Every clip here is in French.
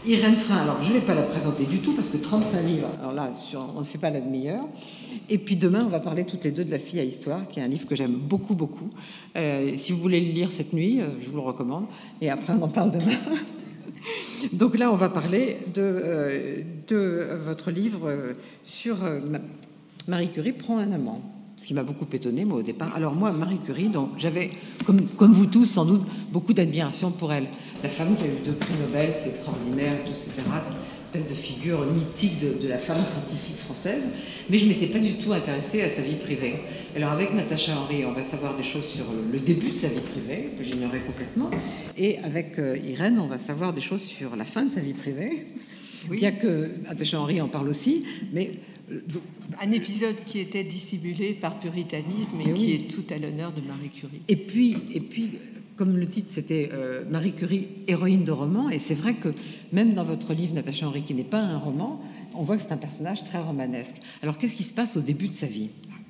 Irène Frein, alors je ne vais pas la présenter du tout parce que 35 livres, alors là, on ne fait pas la demi-heure. Et puis demain, on va parler toutes les deux de La fille à histoire, qui est un livre que j'aime beaucoup, beaucoup. Si vous voulez le lire cette nuit, je vous le recommande. Et après, on en parle demain. Donc là, on va parler de votre livre sur Marie Curie prend un amant. Ce qui m'a beaucoup étonnée, moi, au départ. Alors moi, Marie Curie, donc j'avais, comme vous tous, sans doute, beaucoup d'admiration pour elle. La femme qui a eu 2 prix Nobel, c'est extraordinaire, tout, etc. C'est une espèce de figure mythique de la femme scientifique française. Mais je ne m'étais pas du tout intéressée à sa vie privée. Alors avec Natacha Henry, on va savoir des choses sur le début de sa vie privée, que j'ignorais complètement. Et avec Irène, on va savoir des choses sur la fin de sa vie privée. Oui. Bien que Natacha Henry en parle aussi, mais... Un épisode qui était dissimulé par puritanisme et qui est tout à l'honneur de Marie Curie. Et puis, comme le titre, c'était Marie Curie, héroïne de roman, et c'est vrai que même dans votre livre, Natacha Henry, qui n'est pas un roman, on voit que c'est un personnage très romanesque. Alors, qu'est-ce qui se passe au début de sa vie ?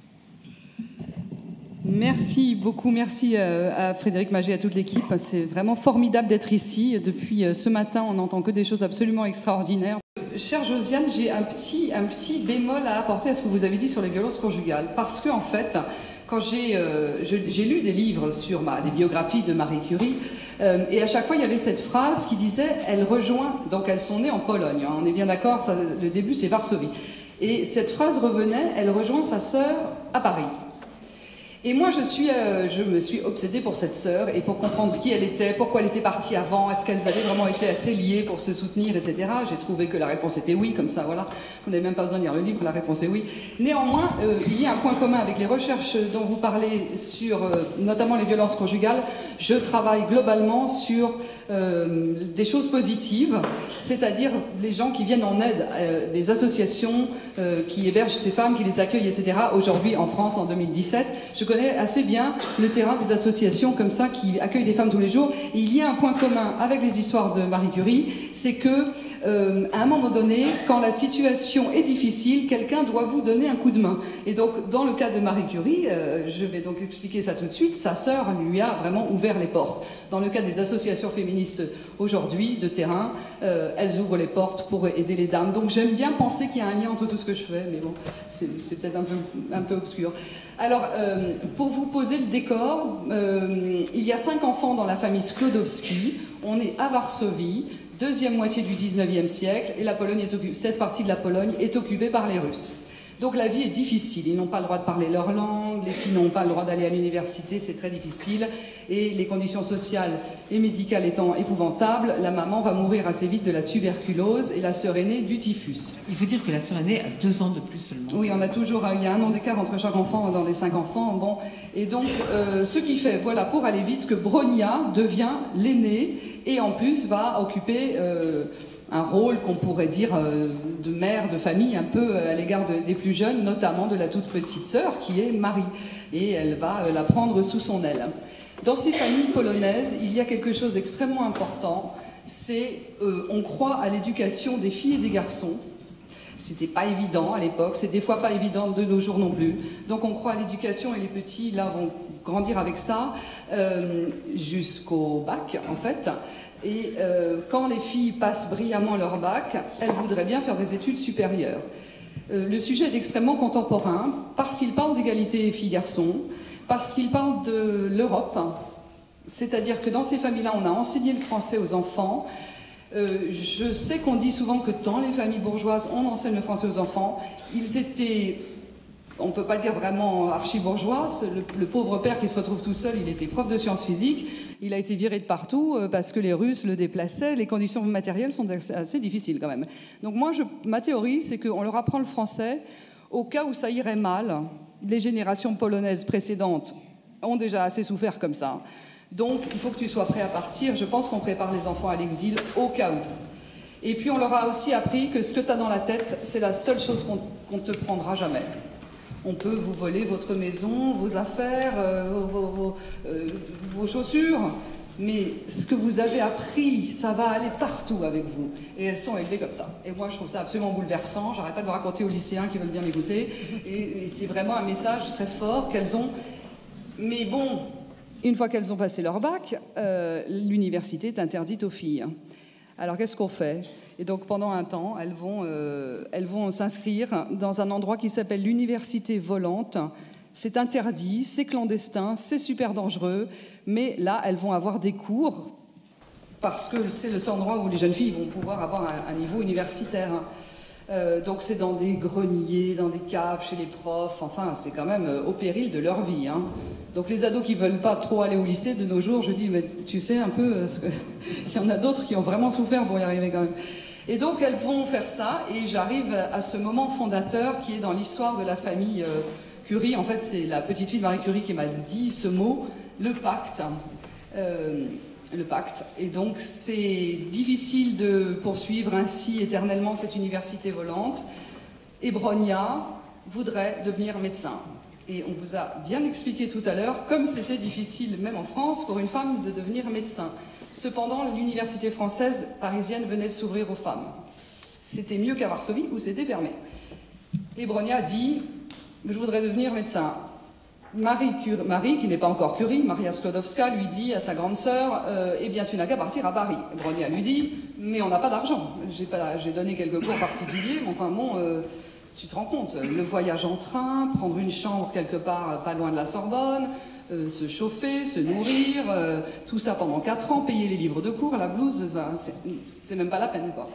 Merci beaucoup, merci à Frédéric Magé et à toute l'équipe. C'est vraiment formidable d'être ici. Depuis ce matin, on n'entend que des choses absolument extraordinaires. Chère Josiane, j'ai un petit bémol à apporter à ce que vous avez dit sur les violences conjugales. Parce que, en fait, quand j'ai lu des livres sur des biographies de Marie Curie, et à chaque fois, il y avait cette phrase qui disait « Elle rejoint », donc elles sont nées en Pologne, hein, on est bien d'accord, le début c'est Varsovie. Et cette phrase revenait « Elle rejoint sa sœur à Paris ». Et moi, je me suis obsédée pour cette sœur et pour comprendre qui elle était, pourquoi elle était partie avant, est-ce qu'elles avaient vraiment été assez liées pour se soutenir, etc. J'ai trouvé que la réponse était oui, comme ça, voilà. On n'avait même pas besoin de lire le livre, la réponse est oui. Néanmoins, il y a un point commun avec les recherches dont vous parlez sur notamment les violences conjugales. Je travaille globalement sur des choses positives, c'est-à-dire les gens qui viennent en aide, des associations qui hébergent ces femmes, qui les accueillent, etc. Aujourd'hui, en France, en 2017, je connais assez bien le terrain des associations comme ça qui accueillent des femmes tous les jours. Et il y a un point commun avec les histoires de Marie Curie, c'est que à un moment donné, quand la situation est difficile, quelqu'un doit vous donner un coup de main. Et donc, dans le cas de Marie Curie, je vais donc expliquer ça tout de suite, sa sœur lui a vraiment ouvert les portes. Dans le cas des associations féministes aujourd'hui, de terrain, elles ouvrent les portes pour aider les dames. Donc j'aime bien penser qu'il y a un lien entre tout ce que je fais, mais bon, c'est peut-être un peu obscur. Alors, pour vous poser le décor, il y a 5 enfants dans la famille Sklodowski. On est à Varsovie, deuxième moitié du 19e siècle, et la Pologne est occupée, cette partie de la Pologne est occupée par les Russes. Donc la vie est difficile, ils n'ont pas le droit de parler leur langue, les filles n'ont pas le droit d'aller à l'université, c'est très difficile, et les conditions sociales et médicales étant épouvantables, la maman va mourir assez vite de la tuberculose et la sœur aînée du typhus. Il faut dire que la sœur aînée a 2 ans de plus seulement. Oui, il y a 1 an d'écart entre chaque enfant dans les 5 enfants, bon, et donc ce qui fait, voilà, pour aller vite, que Bronia devient l'aînée, et en plus va occuper... un rôle qu'on pourrait dire de mère de famille un peu à l'égard des plus jeunes, notamment de la toute petite sœur qui est Marie. Et elle va la prendre sous son aile. Dans ces familles polonaises, il y a quelque chose d'extrêmement important, c'est on croit à l'éducation des filles et des garçons. C'était pas évident à l'époque, c'est des fois pas évident de nos jours non plus. Donc on croit à l'éducation et les petits, là, vont grandir avec ça jusqu'au bac, en fait. Et quand les filles passent brillamment leur bac, elles voudraient bien faire des études supérieures. Le sujet est extrêmement contemporain, parce qu'il parle d'égalité filles-garçons, parce qu'il parle de l'Europe, c'est-à-dire que dans ces familles-là, on a enseigné le français aux enfants. Je sais qu'on dit souvent que dans les familles bourgeoises, on enseigne le français aux enfants. Ils étaient... On ne peut pas dire vraiment archi-bourgeois. Le pauvre père qui se retrouve tout seul, il était prof de sciences physiques. Il a été viré de partout parce que les Russes le déplaçaient. Les conditions matérielles sont assez difficiles quand même. Donc moi, ma théorie, c'est qu'on leur apprend le français au cas où ça irait mal. Les générations polonaises précédentes ont déjà assez souffert comme ça. Donc il faut que tu sois prêt à partir. Je pense qu'on prépare les enfants à l'exil au cas où. Et puis on leur a aussi appris que ce que tu as dans la tête, c'est la seule chose qu'on ne te prendra jamais. On peut vous voler votre maison, vos affaires, vos chaussures, mais ce que vous avez appris, ça va aller partout avec vous. Et elles sont élevées comme ça. Et moi, je trouve ça absolument bouleversant. J'arrête pas de le raconter aux lycéens qui veulent bien m'écouter. Et c'est vraiment un message très fort qu'elles ont. Mais bon, une fois qu'elles ont passé leur bac, l'université est interdite aux filles. Alors qu'est-ce qu'on fait ? Et donc pendant un temps, elles vont s'inscrire dans un endroit qui s'appelle l'Université Volante. C'est interdit, c'est clandestin, c'est super dangereux, mais là, elles vont avoir des cours parce que c'est le seul endroit où les jeunes filles vont pouvoir avoir un niveau universitaire. Donc c'est dans des greniers, dans des caves, chez les profs, enfin c'est quand même au péril de leur vie. Hein. Donc les ados qui ne veulent pas trop aller au lycée de nos jours, je dis, mais tu sais un peu, il y en a d'autres qui ont vraiment souffert pour y arriver quand même. Et donc elles vont faire ça, et j'arrive à ce moment fondateur qui est dans l'histoire de la famille Curie. En fait, c'est la petite fille de Marie Curie qui m'a dit ce mot, le pacte. Le pacte. Et donc, c'est difficile de poursuivre ainsi éternellement cette université volante. Et Bronia voudrait devenir médecin. Et on vous a bien expliqué tout à l'heure comme c'était difficile, même en France, pour une femme de devenir médecin. Cependant, l'université française parisienne venait de s'ouvrir aux femmes. C'était mieux qu'à Varsovie, où c'était fermé. Et Bronia dit, je voudrais devenir médecin. Marie, qui n'est pas encore Curie, Maria Sklodowska, lui dit à sa grande sœur, eh bien tu n'as qu'à partir à Paris. Bronia lui dit, mais on n'a pas d'argent. J'ai donné quelques cours particuliers, mais enfin bon, tu te rends compte, le voyage en train, prendre une chambre quelque part pas loin de la Sorbonne, se chauffer, se nourrir, tout ça pendant 4 ans, payer les livres de cours, la blouse, c'est même pas la peine, quoi.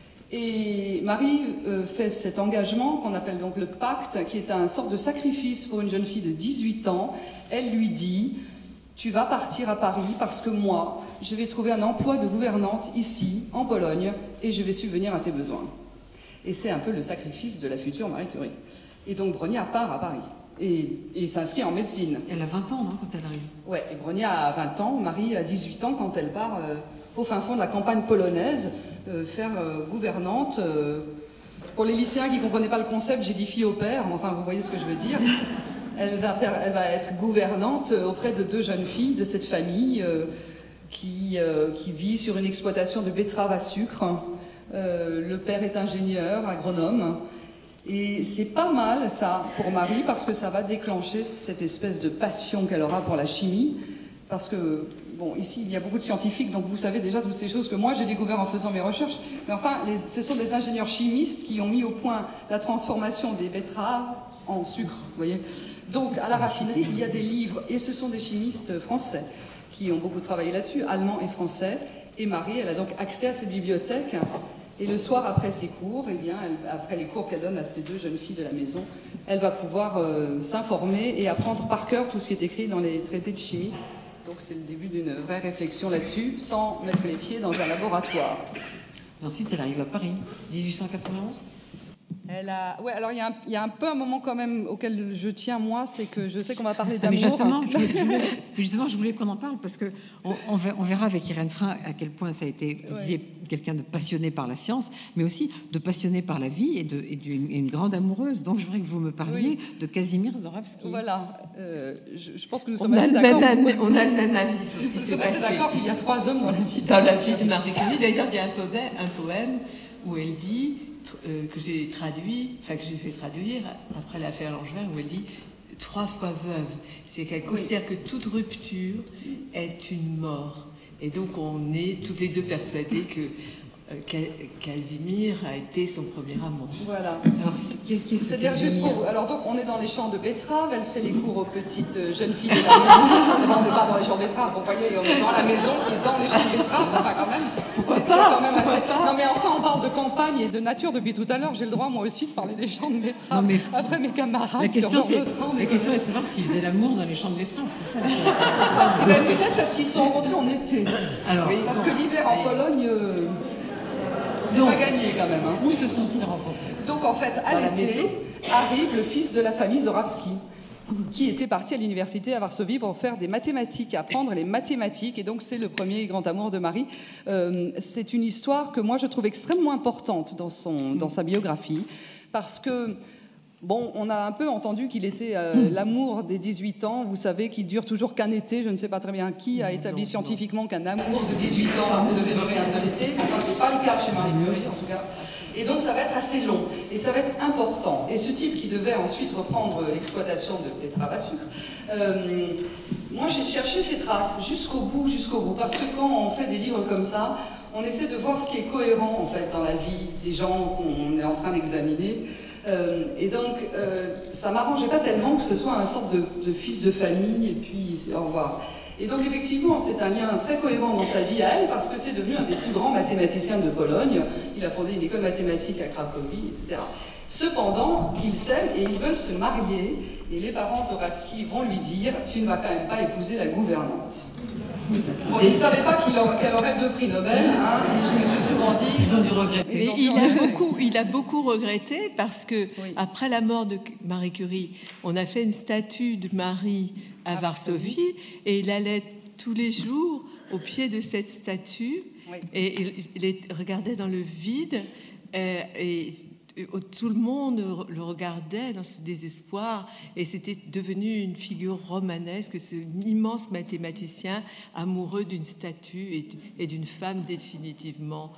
Et Marie fait cet engagement qu'on appelle donc le pacte, qui est un sorte de sacrifice pour une jeune fille de 18 ans. Elle lui dit, tu vas partir à Paris parce que moi, je vais trouver un emploi de gouvernante ici, en Pologne, et je vais subvenir à tes besoins. Et c'est un peu le sacrifice de la future Marie Curie. Et donc Bronia part à Paris et s'inscrit en médecine. Elle a 20 ans, non, quand elle arrive? Ouais, et Bronia a 20 ans, Marie a 18 ans quand elle part au fin fond de la campagne polonaise, faire gouvernante. Pour les lycéens qui ne comprenaient pas le concept, j'ai dit fille au père, enfin vous voyez ce que je veux dire. Elle va être gouvernante auprès de 2 jeunes filles de cette famille qui vit sur une exploitation de betteraves à sucre. Le père est ingénieur, agronome. Et c'est pas mal ça pour Marie parce que ça va déclencher cette espèce de passion qu'elle aura pour la chimie. Parce que, bon, ici il y a beaucoup de scientifiques, donc vous savez déjà toutes ces choses que moi j'ai découvert en faisant mes recherches. Mais enfin, ce sont des ingénieurs chimistes qui ont mis au point la transformation des betteraves en sucre, vous voyez. Donc à la raffinerie, il y a des livres, et ce sont des chimistes français qui ont beaucoup travaillé là-dessus, allemands et français. Et Marie, elle a donc accès à cette bibliothèque. Et le soir, après ses cours, eh bien, après les cours qu'elle donne à ces 2 jeunes filles de la maison, elle va pouvoir s'informer et apprendre par cœur tout ce qui est écrit dans les traités de chimie. Donc c'est le début d'une vraie réflexion là-dessus, sans mettre les pieds dans un laboratoire. Et ensuite, elle arrive à Paris, 1891. Ouais, alors il y a un peu un moment quand même auquel je tiens, moi, c'est que je sais qu'on va parler d'amour. Justement, je voulais qu'on en parle parce qu'on verra avec Irène Frein à quel point ça a été, vous disiez, quelqu'un de passionné par la science, mais aussi de passionné par la vie et une grande amoureuse. Donc je voudrais que vous me parliez de Casimir Zorawski. Voilà, je pense que nous sommes assez d'accord. On a le même avis sur ce qui s'est passé. Nous sommes assez d'accord qu'il y a 3 hommes dans la vie. Dans la vie de Marie Curie, d'ailleurs, il y a un poème où elle dit... que j'ai traduit, enfin que j'ai fait traduire après l'affaire Langevin, où elle dit 3 fois veuve. C'est qu'elle considère que toute rupture est une mort. Et donc on est toutes les 2 persuadées que Casimir a été son premier amour. Voilà. C'est-à-dire juste pour... Alors donc on est dans les champs de betteraves, elle fait les cours aux petites jeunes filles de la maison. On n'est pas dans les champs de betteraves, vous voyez, on est dans la maison qui est dans les champs de betteraves, enfin quand même. Pourquoi pas. Non mais enfin on parle de campagne et de nature depuis tout à l'heure, j'ai le droit moi aussi de parler des champs de betteraves. Non, mais après mes camarades. La question est de savoir s'ils faisaient l'amour dans les champs de betteraves, c'est ça. Et bien peut-être parce qu'ils se sont rencontrés en été. Alors, parce que l'hiver en Pologne... C'est pas gagné quand même. Hein. Où se sont-ils rencontrés? Donc en fait, à l'été, arrive le fils de la famille Zorawski, qui était parti à l'université à Varsovie pour faire des mathématiques, apprendre les mathématiques. Et donc c'est le premier grand amour de Marie. C'est une histoire que moi je trouve extrêmement importante dans sa biographie, parce que... Bon, on a un peu entendu qu'il était l'amour des 18 ans, vous savez, qui dure toujours qu'un été. Je ne sais pas très bien qui a établi scientifiquement qu'un amour de 18 ans devait durer un seul été. Enfin, c'est pas le cas chez Marie Curie, en tout cas. Et donc, ça va être assez long, et ça va être important. Et ce type qui devait ensuite reprendre l'exploitation de betteraves à sucre, moi, j'ai cherché ses traces jusqu'au bout, parce que quand on fait des livres comme ça, on essaie de voir ce qui est cohérent en fait dans la vie des gens qu'on est en train d'examiner. Et donc, ça m'arrangeait pas tellement que ce soit un sorte de fils de famille et puis au revoir. Et donc effectivement, c'est un lien très cohérent dans sa vie à elle, parce que c'est devenu un des plus grands mathématiciens de Pologne. Il a fondé une école mathématique à Cracovie, etc. Cependant, ils s'aiment et ils veulent se marier, et les parents Zorawski vont lui dire « Tu ne vas quand même pas épouser la gouvernante ». Bon, ils ne savaient pas qu'elle aurait 2 prix Nobel, hein, et je me suis souvent dit... Ils ont dû regretter. Il a beaucoup regretté, parce que Oui. après la mort de Marie Curie, on a fait une statue de Marie à Varsovie, et il allait tous les jours au pied de cette statue, Oui. et il regardait dans le vide, et tout le monde le regardait dans ce désespoir, et c'était devenu une figure romanesque, ce immense mathématicien amoureux d'une statue et d'une femme définitivement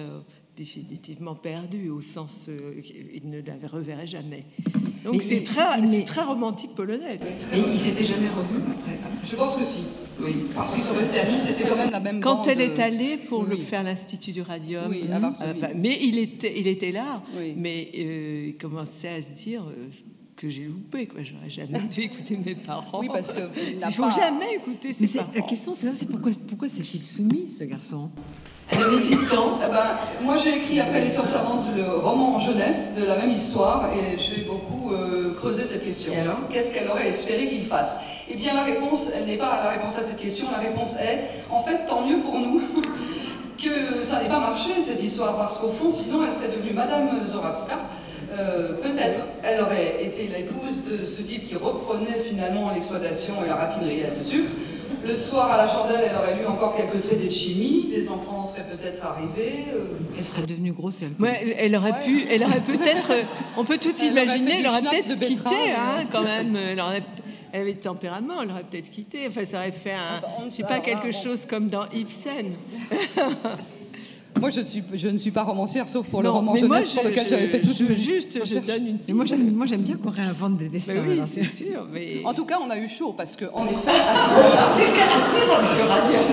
perdue, au sens qu'il ne la reverrait jamais. Donc c'est très romantique polonais. Et ils s'étaient jamais revus après? Je pense que si. Oui. Parce qu'ils sont restés amis, c'était quand même la même Quand bande. elle est allée pour Oui. faire l'Institut du Radium, Oui, à Varsovie. mais il était là, Oui. mais il commençait à se dire que j'ai loupé, quoi. J'aurais jamais dû écouter mes parents. Oui, parce que il faut jamais écouter ses parents. La question, c'est ça, c'est pourquoi s'est-il soumis, ce garçon? Alors, hésitant. Eh ben, moi, j'ai écrit après Les Sœurs Savantes le roman en jeunesse de la même histoire, et j'ai beaucoup creusé cette question. Et alors ? Qu'est-ce qu'elle aurait espéré qu'il fasse? Eh bien, la réponse, elle n'est pas la réponse à cette question. La réponse est, en fait, tant mieux pour nous que ça n'ait pas marché, cette histoire, parce qu'au fond, sinon, elle serait devenue Madame Zorawska. Peut-être elle aurait été l'épouse de ce type qui reprenait finalement l'exploitation et la raffinerie de sucre. Le soir à la chandelle, elle aurait lu encore quelques traités de chimie, des enfants seraient peut-être arrivés. Elle serait devenue grosse et alcoolique. Ouais, elle aurait peut-être, on peut tout imaginer, elle aurait peut-être quitté, hein, quand même. Elle avait le tempérament, elle aurait peut-être quitté. Enfin, ça aurait fait c'est pas quelque chose comme dans Ibsen. Moi, je ne suis pas romancière, sauf pour le Non, roman mais moi, jeunesse sur lequel j'avais fait toute mes... je donne une. Et moi, j'aime bien qu'on réinvente des destins. Ben oui, alors. c'est sûr. Mais... En tout cas, on a eu chaud, parce qu'en effet, à ce moment-là... c'est le cas de dire avec le radium.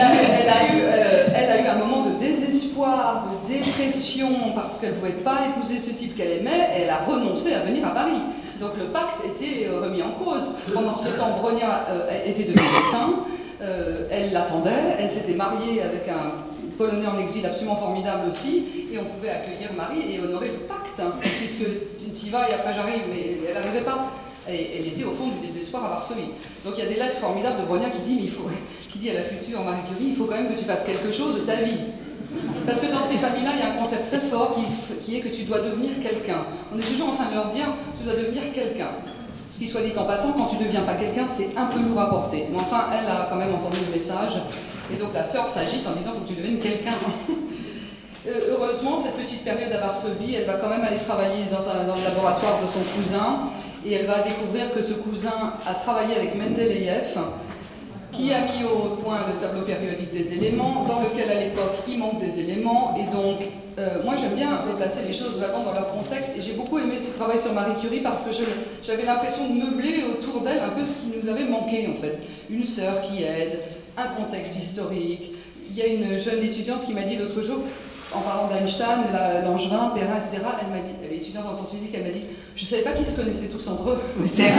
Elle a eu un moment de désespoir, de dépression, parce qu'elle ne pouvait pas épouser ce type qu'elle aimait, et elle a renoncé à venir à Paris. Donc le pacte était remis en cause. Pendant ce temps, Bronia était devenue médecin, elle l'attendait, elle s'était mariée avec un Polonais en exil absolument formidable aussi, et on pouvait accueillir Marie et honorer le pacte, hein, puisque tu y vas et après j'arrive, mais elle n'arrivait pas. Elle était au fond du désespoir à Varsovie. Donc il y a des lettres formidables de Bronia qui dit à la future Marie Curie, il faut quand même que tu fasses quelque chose de ta vie. Parce que dans ces familles-là, il y a un concept très fort qui est que tu dois devenir quelqu'un. On est toujours en train de leur dire, tu dois devenir quelqu'un. Ce qui soit dit en passant, quand tu ne deviens pas quelqu'un, c'est un peu lourd à porter. Mais enfin, elle a quand même entendu le message. Et donc la sœur s'agite en disant, il faut que tu deviennes quelqu'un. Heureusement, cette petite période à Varsovie, elle va quand même aller travailler dans le laboratoire de son cousin. Et elle va découvrir que ce cousin a travaillé avec Mendeleïev, qui a mis au point le tableau périodique des éléments, dans lequel à l'époque il manque des éléments. Et donc, moi j'aime bien replacer les choses vraiment dans leur contexte. Et j'ai beaucoup aimé ce travail sur Marie Curie parce que j'avais l'impression de meubler autour d'elle un peu ce qui nous avait manqué en fait. Une sœur qui aide, un contexte historique. Il y a une jeune étudiante qui m'a dit l'autre jour, en parlant d'Einstein, Langevin, Perrin, etc., elle m'a dit, elle est étudiante en sciences physiques, elle m'a dit, je ne savais pas qu'ils se connaissaient tous entre eux. Mais c'est clair.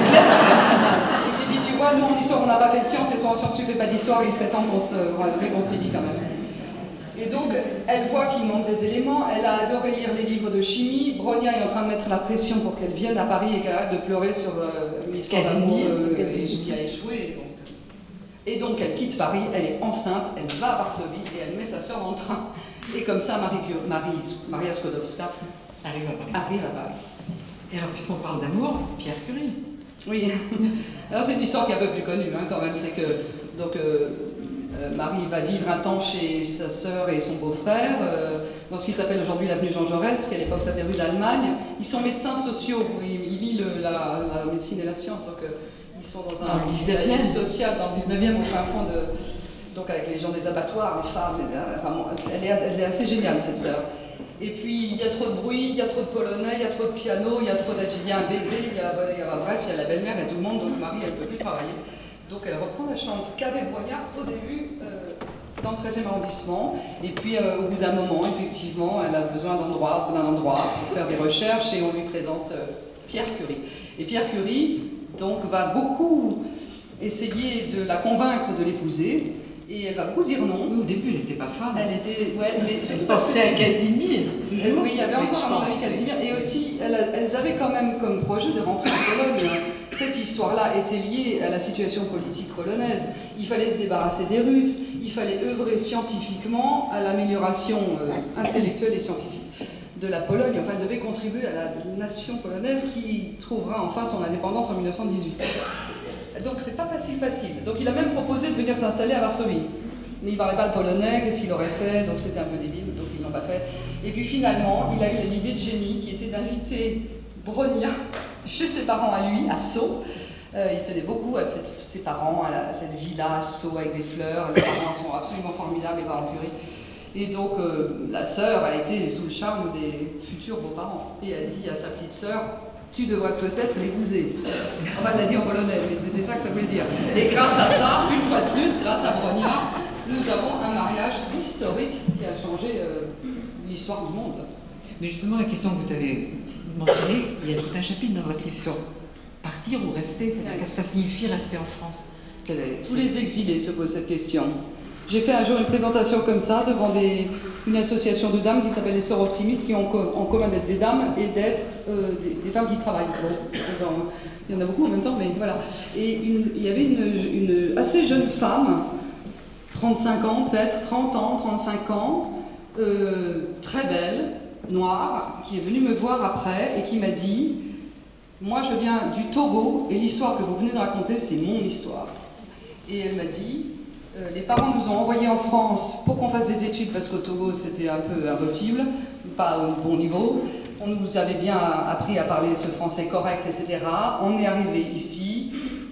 Et j'ai dit, tu vois, nous en histoire on n'a pas fait science, et toi en sciences tu ne fais pas d'histoire, il serait temps qu'on se réconcilie quand même. Et donc, elle voit qu'il manque des éléments, elle a adoré lire les livres de chimie, Bronia est en train de mettre la pression pour qu'elle vienne à Paris et qu'elle arrête de pleurer sur l'histoire d'amour qui a échoué. Et donc elle quitte Paris, elle est enceinte, elle va à Varsovie et elle met sa sœur dans le train. Et comme ça, Maria Skłodowska Arrive à Paris. Et alors, puisqu'on parle d'amour, Pierre Curie. Oui, alors c'est une histoire qui est un peu plus connue hein, quand même, c'est que donc, Marie va vivre un temps chez sa sœur et son beau-frère, dans ce qui s'appelle aujourd'hui l'avenue Jean Jaurès, qui à l'époque s'appelait rue d'Allemagne. Ils sont médecins sociaux, ils lient la médecine et la science, donc ils sont dans un le 19e social, dans le 19e, au fin fond de... Donc avec les gens des abattoirs, les femmes, enfin, elle est assez géniale cette sœur. Et puis il y a trop de bruit, il y a trop de polonais, il y a trop de piano, il y a un bébé, bref, il y a la belle-mère et tout le monde, donc Marie elle ne peut plus travailler. Donc elle reprend la chambre qu'avait Bronia au début dans le 13e arrondissement. Et puis, au bout d'un moment, effectivement, elle a besoin d'un endroit pour faire des recherches et on lui présente Pierre Curie. Et Pierre Curie, donc, va beaucoup essayer de la convaincre de l'épouser. Et elle va beaucoup dire non. Oui, au début, elle n'était pas femme. Elle était, ouais, mais surtout parce que c'est Casimir. Oui, il y avait encore un mari Casimir. Et aussi, elles avaient quand même comme projet de rentrer en Pologne. Cette histoire-là était liée à la situation politique polonaise. Il fallait se débarrasser des Russes. Il fallait œuvrer scientifiquement à l'amélioration intellectuelle et scientifique de la Pologne. Enfin, elle devait contribuer à la nation polonaise qui trouvera enfin son indépendance en 1918. Donc c'est pas facile. Donc il a même proposé de venir s'installer à Varsovie. Mais il parlait pas le polonais, qu'est-ce qu'il aurait fait? Donc c'était un peu débile, donc ils l'ont pas fait. Et puis finalement, il a eu l'idée de génie qui était d'inviter Bronia chez ses parents à lui, à Sceaux. Il tenait beaucoup à ses parents, à cette villa à Sceaux avec des fleurs. Les parents sont absolument formidables, les parents Curie. Et donc la sœur a été sous le charme des futurs beaux-parents et a dit à sa petite sœur: tu devrais peut-être l'épouser. Enfin, elle l'a dit en polonais, mais c'était ça que ça voulait dire. Et grâce à ça, une fois de plus, grâce à Bronia, nous avons un mariage historique qui a changé l'histoire du monde. Mais justement, la question que vous avez mentionnée, il y a tout un chapitre dans votre livre sur partir ou rester. Qu'est-ce que ça signifie rester en France? Tous les exilés se posent cette question. J'ai fait un jour une présentation comme ça devant une association de dames qui s'appelle les Sœurs Optimistes, qui ont en commun d'être des dames et d'être des femmes qui travaillent. Bon, il y en a beaucoup en même temps, mais voilà. Et il y avait une assez jeune femme, 35 ans peut-être, 30 ans, 35 ans, très belle, noire, qui est venue me voir après et qui m'a dit: moi je viens du Togo et l'histoire que vous venez de raconter, c'est mon histoire. Et elle m'a dit: les parents nous ont envoyés en France pour qu'on fasse des études parce qu'au Togo c'était un peu impossible, pas au bon niveau. On nous avait bien appris à parler ce français correct, etc. On est arrivé ici,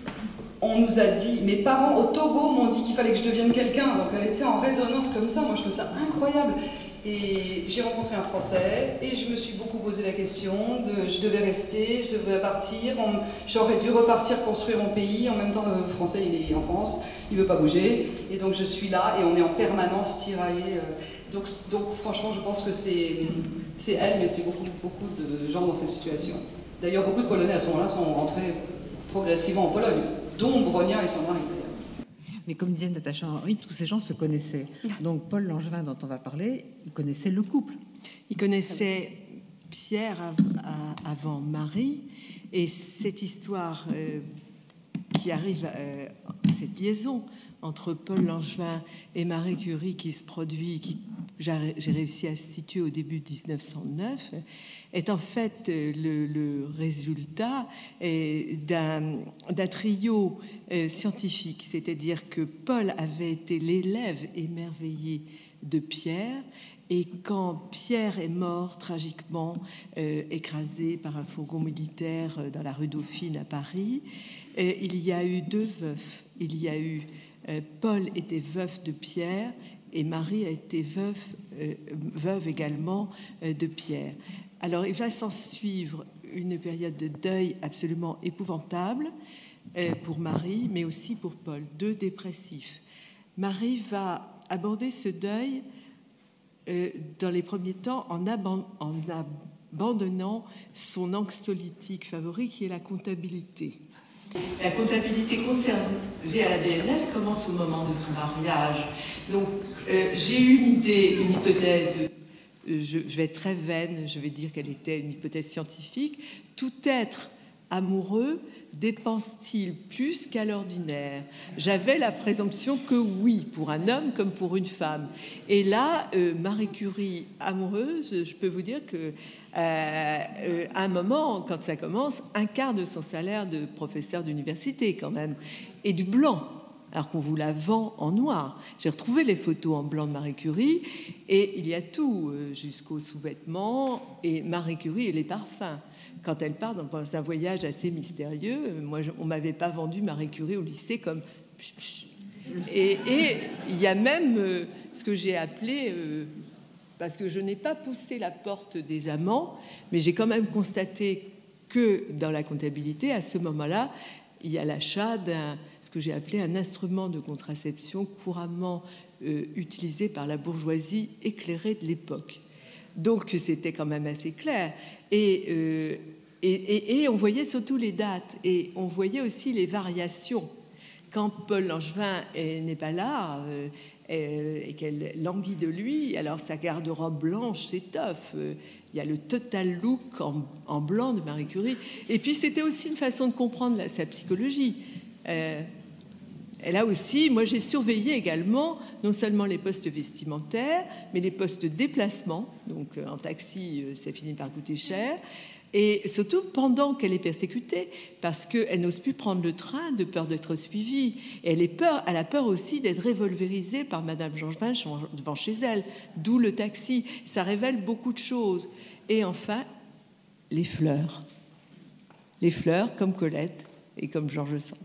on nous a dit, mes parents au Togo m'ont dit qu'il fallait que je devienne quelqu'un, donc elle était en résonance comme ça, moi je trouve ça incroyable. Et j'ai rencontré un Français et je me suis beaucoup posé la question de je devais rester, je devais partir, j'aurais dû repartir construire mon pays, en même temps le Français il est en France, il ne veut pas bouger, et donc je suis là et on est en permanence tiraillés. Donc franchement je pense que c'est elle, mais c'est beaucoup de gens dans cette situation. D'ailleurs beaucoup de Polonais à ce moment-là sont rentrés progressivement en Pologne, dont Bronia et son mari d'ailleurs. Mais comme disait Natacha Henry, tous ces gens se connaissaient. Donc Paul Langevin, dont on va parler, il connaissait le couple. Il connaissait Pierre avant Marie, et cette histoire qui arrive, cette liaison entre Paul Langevin et Marie Curie qui se produit, j'ai réussi à situer au début de 1909, est en fait le résultat d'un trio scientifique, c'est-à-dire que Paul avait été l'élève émerveillé de Pierre, et quand Pierre est mort tragiquement écrasé par un fourgon militaire dans la rue Dauphine à Paris, il y a eu deux veufs. Il y a eu Paul était veuf de Pierre et Marie a été veuve également de Pierre. Alors il va s'en suivre une période de deuil absolument épouvantable pour Marie, mais aussi pour Paul, deux dépressifs. Marie va aborder ce deuil dans les premiers temps en abandonnant son anxiolytique favori qui est la comptabilité. La comptabilité conservée à la BNF commence au moment de son mariage. Donc j'ai eu une idée, une hypothèse, je vais être très vaine, je vais dire qu'elle était une hypothèse scientifique. Tout être amoureux dépense-t-il plus qu'à l'ordinaire? J'avais la présomption que oui, pour un homme comme pour une femme. Et là, Marie Curie amoureuse, je peux vous dire que à un moment, quand ça commence, un quart de son salaire de professeur d'université quand même, et du blanc, alors qu'on vous la vend en noir. J'ai retrouvé les photos en blanc de Marie Curie, et il y a tout, jusqu'aux sous-vêtements, et Marie Curie et les parfums. Quand elle part dans un voyage assez mystérieux, moi, on ne m'avait pas vendu Marie Curie au lycée comme... Et il y a même ce que j'ai appelé... parce que je n'ai pas poussé la porte des amants, mais j'ai quand même constaté que dans la comptabilité, à ce moment-là, il y a l'achat ce que j'ai appelé un instrument de contraception couramment utilisé par la bourgeoisie éclairée de l'époque. Donc c'était quand même assez clair. Et on voyait surtout les dates, et on voyait aussi les variations. Quand Paul Langevin n'est pas là et qu'elle languit de lui, alors sa garde-robe blanche s'étoffe. Il y a le total look en blanc de Marie Curie. Et puis c'était aussi une façon de comprendre sa psychologie. Elle a aussi, moi j'ai surveillé également non seulement les postes vestimentaires, mais les postes de déplacement. Donc en taxi, ça finit par coûter cher. Et surtout pendant qu'elle est persécutée, parce qu'elle n'ose plus prendre le train de peur d'être suivie. Et elle a peur aussi d'être révolvérisée par Madame Langevin devant chez elle, d'où le taxi. Ça révèle beaucoup de choses. Et enfin, les fleurs. Les fleurs comme Colette et comme George Sand.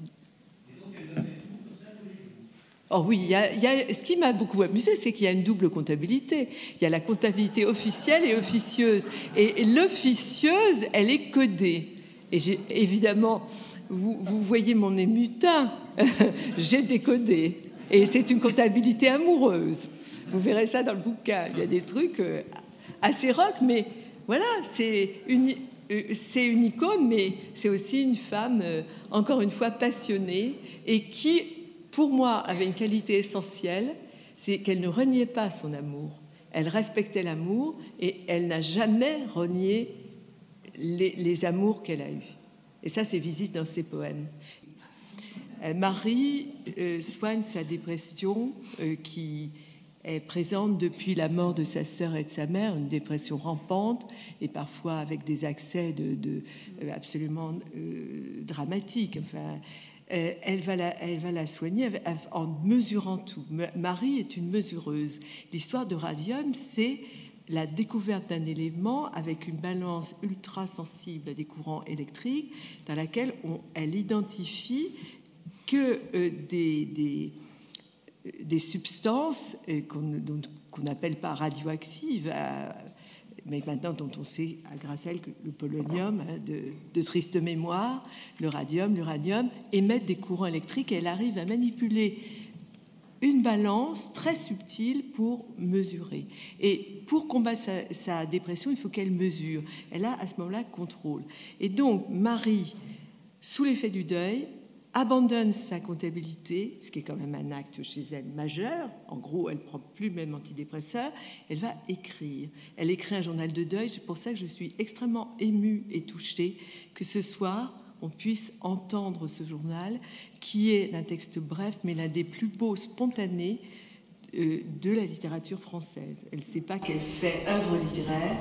Oh oui, ce qui m'a beaucoup amusé, c'est qu'il y a une double comptabilité. Il y a la comptabilité officielle et officieuse. Et l'officieuse, elle est codée. Et évidemment, vous voyez mon émutin, j'ai décodé. Et c'est une comptabilité amoureuse. Vous verrez ça dans le bouquin. Il y a des trucs assez rock, mais voilà, c'est une icône, mais c'est aussi une femme, encore une fois, passionnée et qui, pour moi, avait une qualité essentielle, c'est qu'elle ne reniait pas son amour. Elle respectait l'amour et elle n'a jamais renié les amours qu'elle a eus. Et ça, c'est visible dans ses poèmes. Marie soigne sa dépression qui est présente depuis la mort de sa sœur et de sa mère, une dépression rampante et parfois avec des accès absolument dramatiques. Enfin, elle va la soigner en mesurant tout. Marie est une mesureuse. L'histoire de radium, c'est la découverte d'un élément avec une balance ultra sensible à des courants électriques dans laquelle elle identifie que des substances qu'on n'appelle pas radioactives, mais maintenant dont on sait, grâce à elle, que le polonium, de triste mémoire, le radium, l'uranium, émettent des courants électriques et elle arrive à manipuler une balance très subtile pour mesurer. Et pour combattre sa dépression, il faut qu'elle mesure. Elle a à ce moment-là contrôle. Et donc, Marie, sous l'effet du deuil, abandonne sa comptabilité, ce qui est quand même un acte chez elle majeur. En gros, elle ne prend plus le même antidépresseur. Elle va écrire. Elle écrit un journal de deuil. C'est pour ça que je suis extrêmement émue et touchée que ce soir, on puisse entendre ce journal, qui est un texte bref, mais l'un des plus beaux, spontanés de la littérature française. Elle ne sait pas qu'elle fait œuvre littéraire.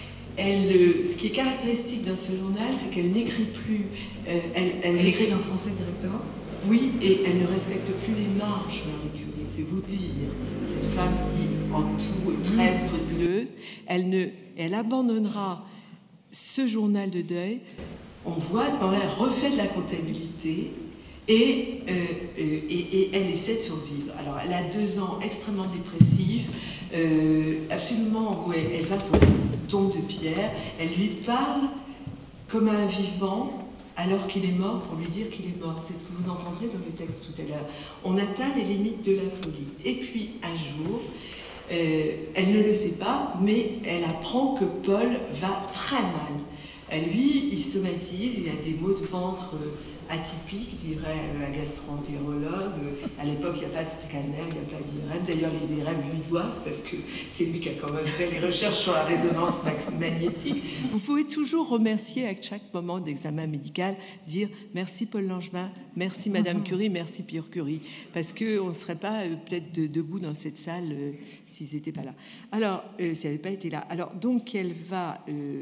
Ce qui est caractéristique dans ce journal, c'est qu'elle n'écrit plus. Elle écrit en français directement ? Oui, et elle ne respecte plus les marges, Marie Curie. C'est vous dire. Cette femme qui, en tout, est très scrupuleuse. Elle abandonnera ce journal de deuil. On voit à ce moment-là, elle refait de la comptabilité et elle essaie de survivre. Alors, elle a 2 ans extrêmement dépressifs, absolument, où elle va sur une tombe de pierre. Elle lui parle comme à un vivant alors qu'il est mort pour lui dire qu'il est mort. C'est ce que vous entendrez dans le texte tout à l'heure. On atteint les limites de la folie. Et puis, un jour, elle ne le sait pas, mais elle apprend que Paul va très mal. Lui, il somatise, il a des maux de ventre atypiques, dirait un gastro-entérologue. À l'époque, il n'y a pas de scanner, il n'y a pas d'IRM. D'ailleurs, les IRM lui doivent, parce que c'est lui qui a quand même fait les recherches sur la résonance magnétique. Vous pouvez toujours remercier à chaque moment d'examen médical, dire merci Paul Langevin, merci Madame Curie, merci Pierre Curie, parce qu'on ne serait pas peut-être debout dans cette salle s'ils n'étaient pas là. Alors, s'ils n'avaient pas été là. Alors, donc, elle va...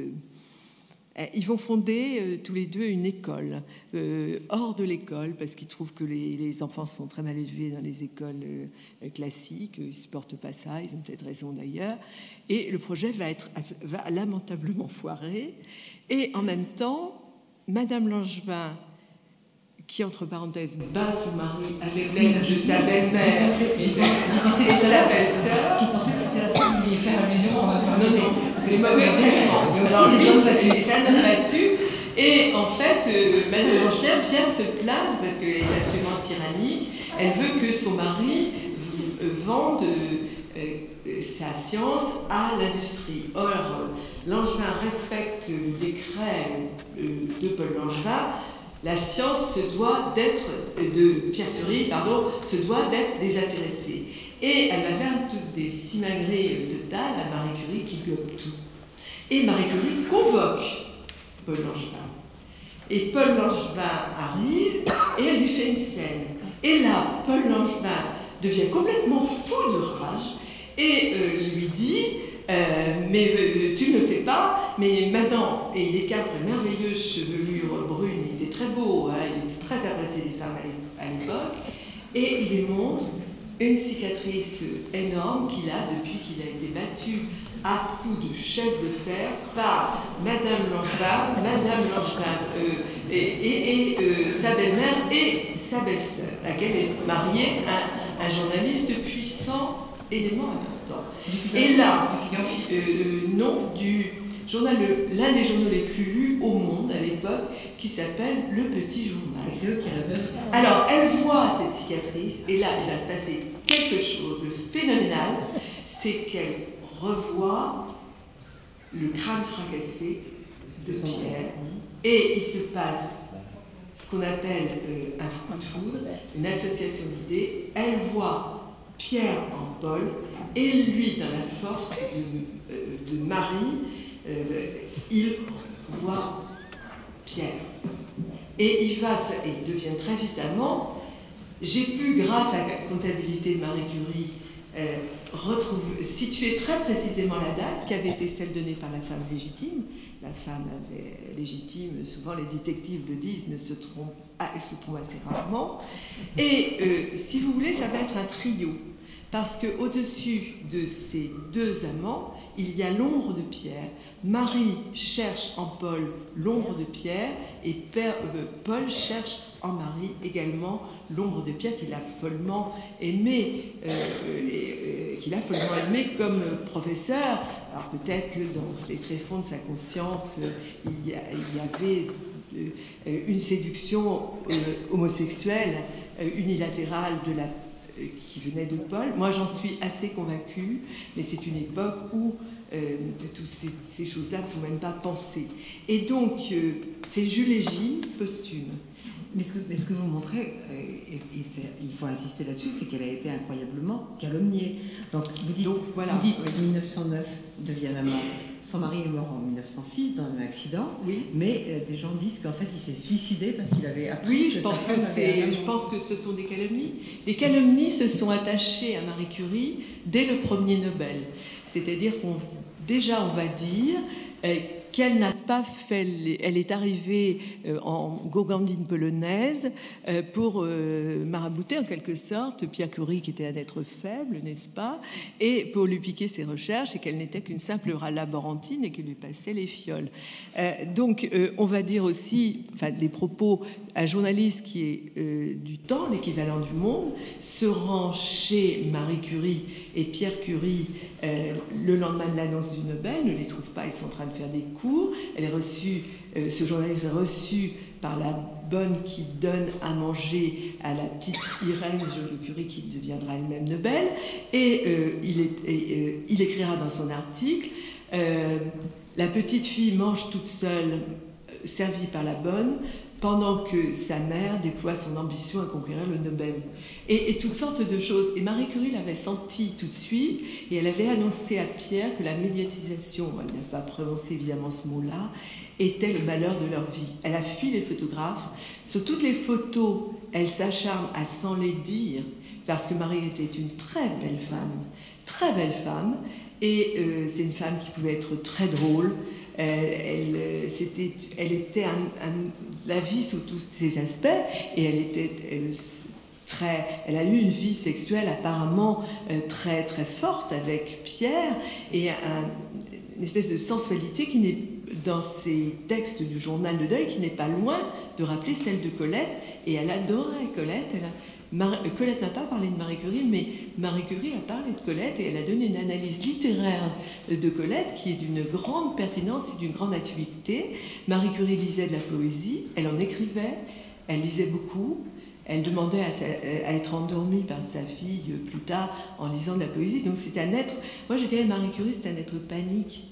ils vont fonder tous les deux une école, hors de l'école, parce qu'ils trouvent que les enfants sont très mal élevés dans les écoles classiques, ils ne supportent pas ça, ils ont peut-être raison d'ailleurs. Et le projet va lamentablement foirer. Et en même temps, Madame Langevin, qui, entre parenthèses, bat son mari avec l'aide de sa belle-mère et de sa belle-sœur. Je pensais que c'était la scène où il fait allusion. Non, c'est des mauvais éléments. C'est un homme battu. Et en fait, Madame Langevin vient se plaindre parce qu'elle est absolument tyrannique. Elle veut que son mari vende sa science à l'industrie. Or, Langevin respecte le décret de Paul Langevin. La science se doit d'être, de Pierre Curie, pardon, se doit d'être désintéressée. Et elle va faire toutes des simagrées totales à Marie Curie qui gobe tout. Et Marie Curie convoque Paul Langevin. Et Paul Langevin arrive et elle lui fait une scène. Et là, Paul Langevin devient complètement fou de rage et lui dit mais tu ne le sais pas, mais maintenant, et il écarte sa merveilleuse chevelure brune, il était très beau, hein, il était très apprécié des femmes à l'époque, et il lui montre une cicatrice énorme qu'il a depuis qu'il a été battu à coups de chaise de fer par Madame Langevin et sa belle-mère et sa belle-sœur, laquelle est mariée à un journaliste puissant, élément important. Et là, nom du journal, l'un des journaux les plus lus au monde à l'époque, qui s'appelle Le Petit Journal. Et c'est eux qui révèlent. Alors, elle voit cette cicatrice, et là, il va se passer quelque chose de phénoménal, c'est qu'elle revoit le crâne fracassé de Pierre, et il se passe ce qu'on appelle un coup de foudre, une association d'idées. Elle voit Pierre en Paul, et lui, dans la force de Marie, il voit Pierre. Et il devient très vite amant. J'ai pu, grâce à la comptabilité de Marie Curie, situer très précisément la date qui avait été celle donnée par la femme légitime. La femme légitime, souvent les détectives le disent, se trompe assez rarement. Et si vous voulez, ça va être un trio. Parce qu'au-dessus de ces deux amants, il y a l'ombre de Pierre. Marie cherche en Paul l'ombre de Pierre et Paul cherche en Marie également l'ombre de Pierre qu'il a follement aimé, comme professeur. Alors peut-être que dans les tréfonds de sa conscience, il y avait une séduction homosexuelle unilatérale qui venait de Paul. Moi, j'en suis assez convaincue, mais c'est une époque où toutes ces choses-là ne sont même pas pensées. Et donc, c'est Jules et Gilles posthume. Mais ce que vous montrez, il faut insister là-dessus, c'est qu'elle a été incroyablement calomniée. Donc, vous dites, oui. 1909 devient amant. Son mari est mort en 1906 dans un accident, oui. Mais des gens disent qu'en fait il s'est suicidé parce qu'il avait appris. Oui, je pense que ce sont des calomnies. Les calomnies se sont attachées à Marie Curie dès le premier Nobel. C'est-à-dire qu'on va dire qu'elle n'a pas fait... Elle est arrivée en gourgandine polonaise pour marabouter en quelque sorte Pierre Curie, qui était un être faible, n'est-ce pas, et pour lui piquer ses recherches, et qu'elle n'était qu'une simple laborantine et qu'il lui passait les fioles. Donc, on va dire aussi, des propos, un journaliste qui est du Temps, l'équivalent du Monde, se rend chez Marie Curie et Pierre Curie le lendemain de l'annonce du Nobel, ne les trouve pas, ils sont en train de faire des cours. Elle est reçue, ce journaliste est reçu par la bonne qui donne à manger à la petite Irène Joliot-Curie qui deviendra elle-même Nobel, et il écrira dans son article la petite fille mange toute seule, servie par la bonne, pendant que sa mère déploie son ambition à conquérir le Nobel. Et toutes sortes de choses. Et Marie Curie l'avait senti tout de suite, et elle avait annoncé à Pierre que la médiatisation, elle n'a pas prononcé évidemment ce mot-là, était le malheur de leur vie. Elle a fui les photographes. Sur toutes les photos, elle s'acharne à s'en les dire, parce que Marie était une très belle femme, et c'est une femme qui pouvait être très drôle. Elle était la vie sous tous ses aspects, et elle a eu une vie sexuelle apparemment très très forte avec Pierre, et une espèce de sensualité qui n'est dans ses textes du journal de deuil, qui n'est pas loin de rappeler celle de Colette. Et elle adorait Colette. Colette n'a pas parlé de Marie Curie, mais Marie Curie a parlé de Colette et elle a donné une analyse littéraire de Colette qui est d'une grande pertinence et d'une grande actualité. Marie Curie lisait de la poésie, elle en écrivait, elle lisait beaucoup. Elle demandait à être endormie par sa fille plus tard en lisant de la poésie. Donc c'est un être, moi je dirais Marie Curie, c'est un être panique.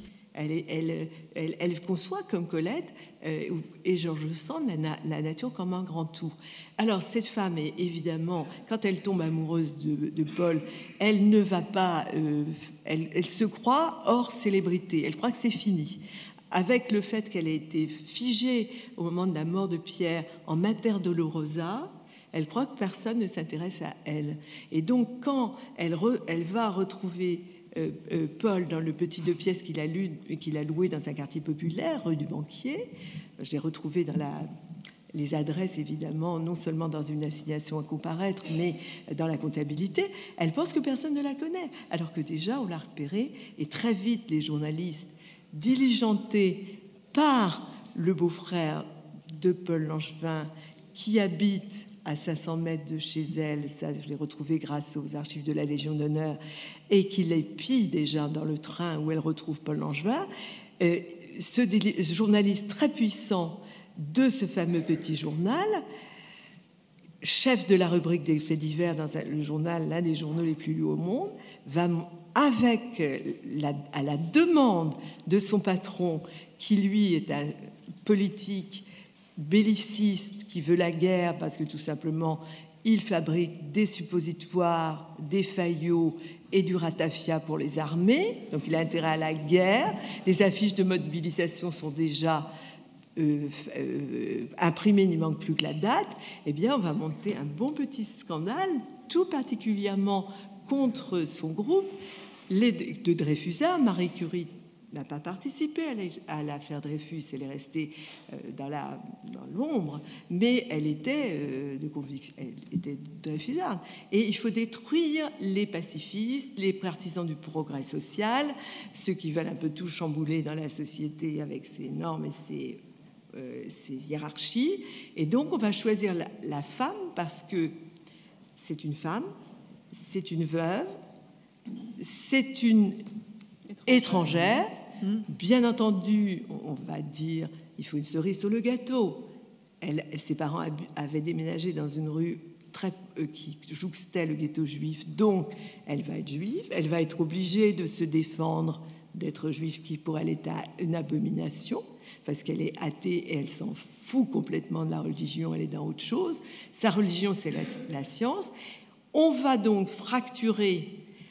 Elle conçoit comme Colette et George Sand la nature comme un grand tout. Alors cette femme, est, évidemment, quand elle tombe amoureuse de Paul, elle ne va pas, elle se croit hors célébrité, elle croit que c'est fini. Avec le fait qu'elle a été figée au moment de la mort de Pierre en Mater Dolorosa, elle croit que personne ne s'intéresse à elle. Et donc, quand elle va retrouver Paul dans le petit 2 pièces qu'il a loué dans un quartier populaire, rue du Banquier, je l'ai retrouvé dans les adresses, évidemment, non seulement dans une assignation à comparaître, mais dans la comptabilité, elle pense que personne ne la connaît. Alors que déjà, on l'a repérée, et très vite, les journalistes, diligentés par le beau-frère de Paul Langevin, qui habite à 500 mètres de chez elle, ça je l'ai retrouvé grâce aux archives de la Légion d'honneur, et qui l'épie déjà dans le train où elle retrouve Paul Langevin, ce journaliste très puissant de ce fameux petit journal, chef de la rubrique des faits divers dans le journal, l'un des journaux les plus lus au monde, va avec à la demande de son patron, qui lui est un politique belliciste qui veut la guerre parce que tout simplement il fabrique des suppositoires, des faillots et du ratafia pour les armées, donc il a intérêt à la guerre. Les affiches de mobilisation sont déjà imprimées, il n'y manque plus que la date. Eh bien, on va monter un bon petit scandale, tout particulièrement contre son groupe, de Dreyfusards. Marie Curie n'a pas participé à l'affaire Dreyfus, elle est restée dans l'ombre, mais elle était de conviction, elle était dreyfusarde. Et il faut détruire les pacifistes, les partisans du progrès social, ceux qui veulent un peu tout chambouler dans la société avec ses normes et ses hiérarchies. Et donc on va choisir la femme parce que c'est une femme, c'est une veuve, c'est une étrangère. Bien entendu, on va dire, il faut une cerise sur le gâteau. Ses parents avaient déménagé dans une rue qui jouxtait le ghetto juif, donc elle va être juive, elle va être obligée de se défendre d'être juive, ce qui pour elle est une abomination, parce qu'elle est athée et elle s'en fout complètement de la religion, elle est dans autre chose. Sa religion, c'est la science. On va donc fracturer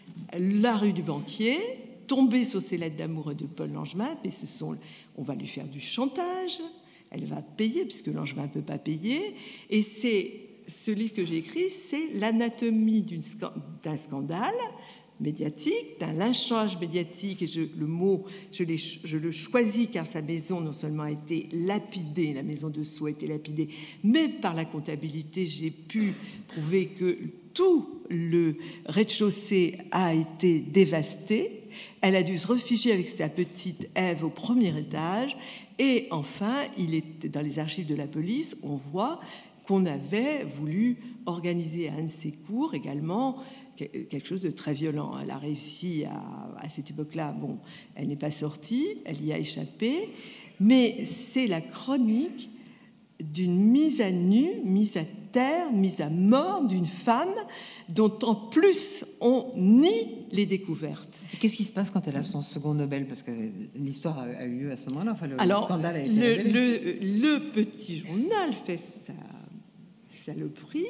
la rue du Banquier, tomber sur ses lettres d'amour de Paul Langevin, mais on va lui faire du chantage, elle va payer, puisque Langevin ne peut pas payer, et ce livre que j'ai écrit, c'est l'anatomie d'un scandale médiatique, d'un lynchage médiatique, et le mot, je le choisis car sa maison non seulement a été lapidée, la maison de Sceaux a été lapidée, mais par la comptabilité, j'ai pu prouver que tout le rez-de-chaussée a été dévasté. Elle a dû se réfugier avec sa petite Ève au premier étage. Et enfin, dans les archives de la police, on voit qu'on avait voulu organiser à un de ses cours également quelque chose de très violent. Elle a réussi à cette époque-là, bon, elle n'est pas sortie, elle y a échappé, mais c'est la chronique d'une mise à nu, mise à terre, mise à mort d'une femme dont en plus on nie les découvertes. Qu'est-ce qui se passe quand elle a son second Nobel? Parce que l'histoire a eu lieu à ce moment-là. Enfin, alors, le scandale a été révélé. Le petit journal fait sa saloperie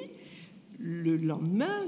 le lendemain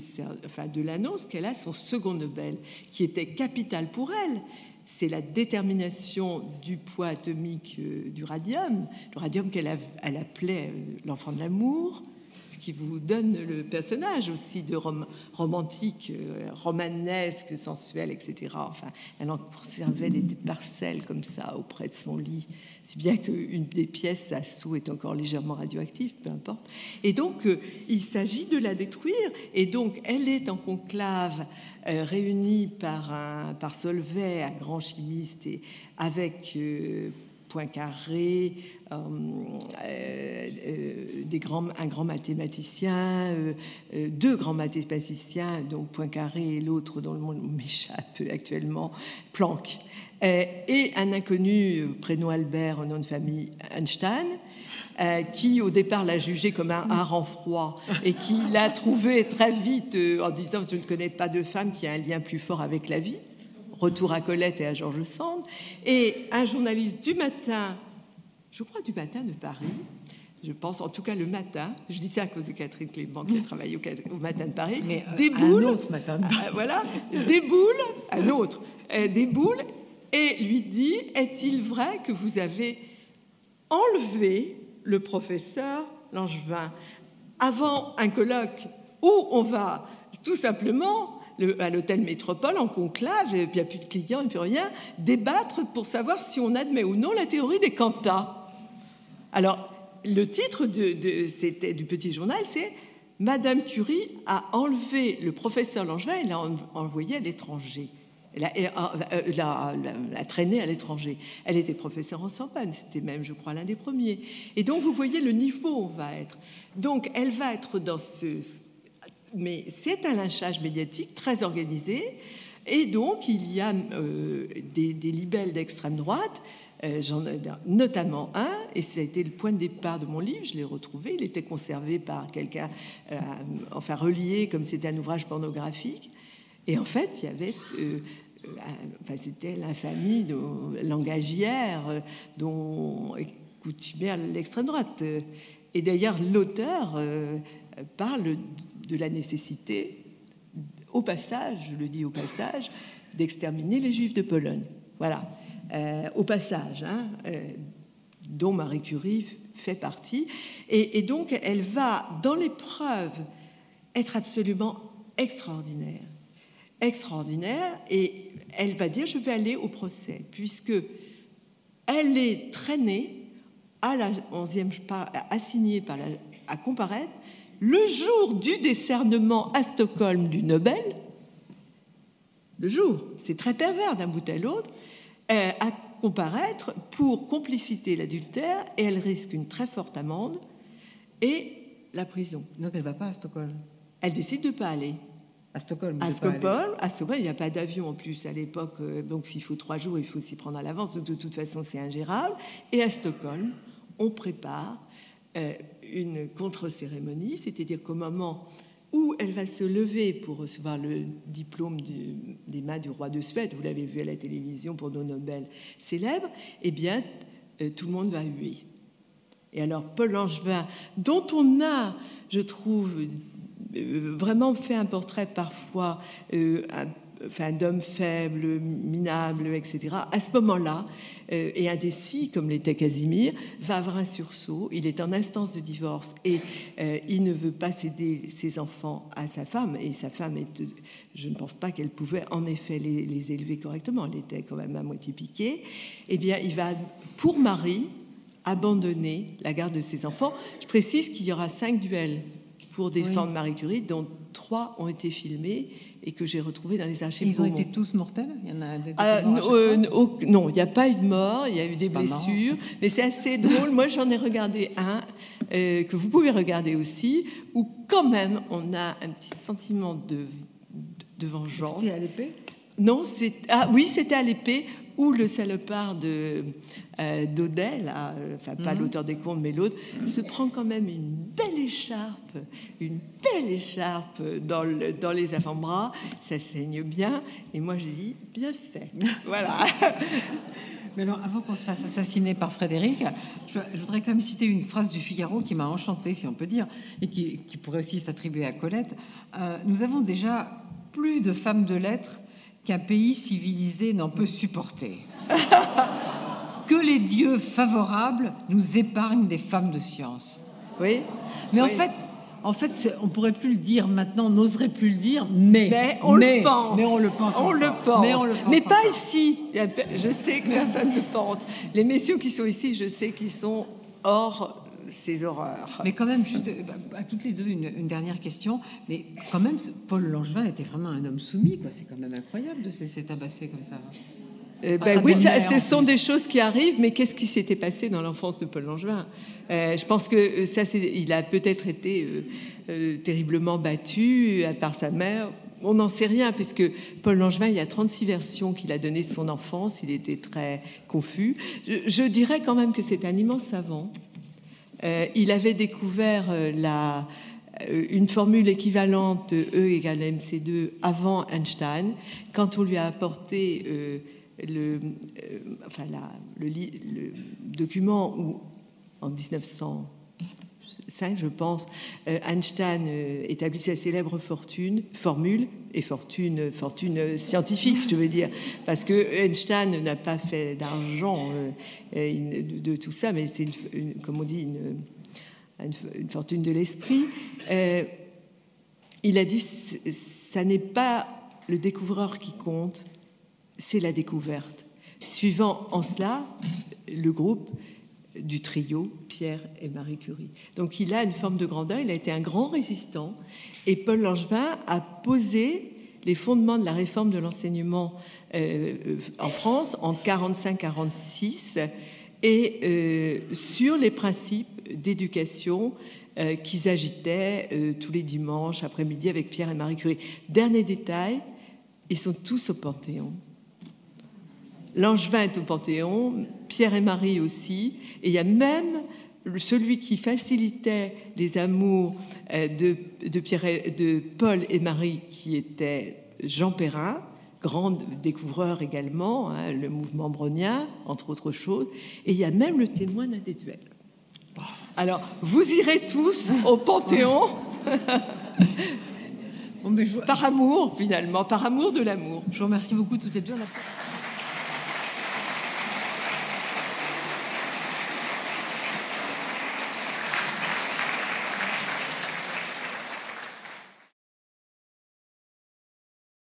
de l'annonce qu'elle a son second Nobel, qui était capital pour elle. C'est la détermination du poids atomique du radium, le radium qu'elle appelait l'enfant de l'amour, ce qui vous donne le personnage aussi de romantique, romanesque, sensuel, etc. Enfin, elle en conservait des parcelles comme ça auprès de son lit, si bien qu'une des pièces à Sceaux est encore légèrement radioactive, peu importe. Et donc, il s'agit de la détruire. Et donc, elle est en conclave, réunie par Solvay, un grand chimiste, et avec Poincaré, un grand mathématicien, deux grands mathématiciens, donc Poincaré et l'autre dont le nom m'échappe actuellement, Planck, et un inconnu, prénom Albert, nom de famille Einstein, qui au départ l'a jugé comme un hareng froid et qui l'a trouvé très vite en disant « je ne connais pas de femme qui a un lien plus fort avec la vie ». Retour à Colette et à George Sand. Et un journaliste du Matin, je crois du Matin de Paris, je pense en tout cas le Matin, je dis ça à cause de Catherine Clément qui a travaillé au Matin de Paris, déboule, un autre Matin de Paris. voilà, déboule, un autre, déboule et lui dit « est-il vrai que vous avez enlevé le professeur Langevin avant un colloque où on va tout simplement à l'hôtel Métropole en conclave, et puis il n'y a plus de clients et plus rien, débattre pour savoir si on admet ou non la théorie des quantas. » Alors, le titre c'était du petit journal, c'est « Madame Curie a enlevé le professeur Langevin et l'a envoyé à l'étranger. » l'a traîné à l'étranger. Elle était professeure en Sorbonne, c'était même, je crois, l'un des premiers. Et donc, vous voyez, le niveau va être... Donc, elle va être dans ce... Mais c'est un lynchage médiatique très organisé. Et donc, il y a des libelles d'extrême droite, j'en ai notamment un, et ça a été le point de départ de mon livre, je l'ai retrouvé, il était conservé par quelqu'un, enfin relié, comme c'était un ouvrage pornographique. Et en fait, il y avait... enfin, c'était l'infamie langagière dont coutumière l'extrême droite. Et d'ailleurs, l'auteur parle de la nécessité, au passage, je le dis au passage, d'exterminer les Juifs de Pologne. Voilà, au passage, hein, dont Marie Curie fait partie. Et donc, elle va, dans l'épreuve, être absolument extraordinaire. Extraordinaire, et elle va dire « je vais aller au procès », puisque elle est traînée à la 11e, assignée à comparaître le jour du décernement à Stockholm du Nobel. Le jour, c'est très pervers d'un bout à l'autre, à comparaître pour complicité l'adultère, et elle risque une très forte amende et la prison. Donc elle ne va pas à Stockholm. Elle décide de ne pas aller. À Stockholm. À Stockholm, il n'y a pas d'avion en plus à l'époque, donc s'il faut 3 jours, il faut s'y prendre à l'avance, donc de toute façon c'est ingérable. Et à Stockholm, on prépare une contre-cérémonie, c'est-à-dire qu'au moment où elle va se lever pour recevoir le diplôme des mains du roi de Suède, vous l'avez vu à la télévision pour nos Nobel célèbres, eh bien, tout le monde va huer. Et alors, Paul Langevin, dont on a, je trouve, vraiment fait un portrait parfois d'homme faible, minable, etc. À ce moment-là, et indécis, comme l'était Casimir, va avoir un sursaut. Il est en instance de divorce et il ne veut pas céder ses enfants à sa femme. Et sa femme, je ne pense pas qu'elle pouvait en effet les élever correctement. Elle était quand même à moitié piquée. Eh bien, il va, pour Marie, abandonner la garde de ses enfants. Je précise qu'il y aura 5 duels pour défendre Marie Curie, dont 3 ont été filmés et que j'ai retrouvés dans les archives. Ils ont été tous mortels? Il y en a non, il n'y a pas eu de mort, il y a eu des blessures, mais c'est assez drôle. Moi, j'en ai regardé un que vous pouvez regarder aussi, où quand même on a un petit sentiment de vengeance. C'était à l'épée? Non, oui, c'était à l'épée, où le salopard d'Odell, enfin pas l'auteur des contes, mais l'autre, se prend quand même une belle écharpe dans les avant-bras, ça saigne bien, et moi j'ai dit, bien fait, voilà. Mais alors, avant qu'on se fasse assassiner par Frédéric, je voudrais quand même citer une phrase du Figaro qui m'a enchantée, si on peut dire, et qui pourrait aussi s'attribuer à Colette. Nous avons déjà plus de femmes de lettres qu'un pays civilisé n'en peut supporter. Que les dieux favorables nous épargnent des femmes de science. Oui. Mais oui. En fait, on pourrait plus le dire maintenant, on n'oserait plus le dire, mais on le pense. Mais on le pense. Mais pas ici. Je sais que personne ne le pense. Les messieurs qui sont ici, je sais qu'ils sont hors ces horreurs. Mais quand même, juste à toutes les deux, une dernière question. Mais quand même, Paul Langevin était vraiment un homme soumis, quoi. C'est quand même incroyable de se tabasser comme ça. Oui, ce sont des choses qui arrivent, mais qu'est-ce qui s'était passé dans l'enfance de Paul Langevin? Je pense que il a peut-être été terriblement battu par sa mère. On n'en sait rien, puisque Paul Langevin, il y a 36 versions qu'il a données de son enfance. Il était très confus. Je dirais quand même que c'est un immense savant. Il avait découvert une formule équivalente E égale MC2 avant Einstein, quand on lui a apporté le document où, en 1905, je pense, Einstein établit sa célèbre formule scientifique, je veux dire, parce que Einstein n'a pas fait d'argent de tout ça, mais c'est, comme on dit, une fortune de l'esprit. Il a dit, ça n'est pas le découvreur qui compte, c'est la découverte. Suivant en cela le groupe du trio Pierre et Marie Curie. Donc il a une forme de grandeur, il a été un grand résistant, et Paul Langevin a posé les fondements de la réforme de l'enseignement en France en 45-46 et sur les principes d'éducation qu'ils agitaient tous les dimanches après-midi avec Pierre et Marie Curie. Dernier détail, ils sont tous au Panthéon. Langevin est au Panthéon, Pierre et Marie aussi, et il y a même celui qui facilitait les amours de Paul et Marie, qui était Jean Perrin, grand découvreur également, hein, le mouvement brownien, entre autres choses, et il y a même le témoin d'un des duels. Alors, vous irez tous au Panthéon par amour, finalement, par amour de l'amour. Je vous remercie beaucoup toutes les deux.